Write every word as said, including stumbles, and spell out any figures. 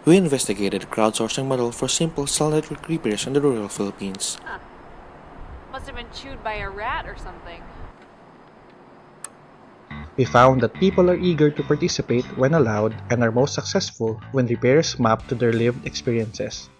We investigated a crowdsourcing model for simple cell network repairs in the rural Philippines. Huh. Must have been chewed by a rat or something. We found that people are eager to participate when allowed and are most successful when repairs map to their lived experiences.